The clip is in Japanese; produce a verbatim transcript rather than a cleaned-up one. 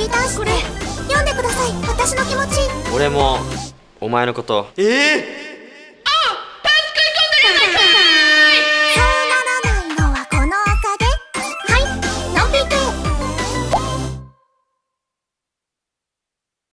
リーターして読んでください、私の気持ち。 俺もお前のこと。えー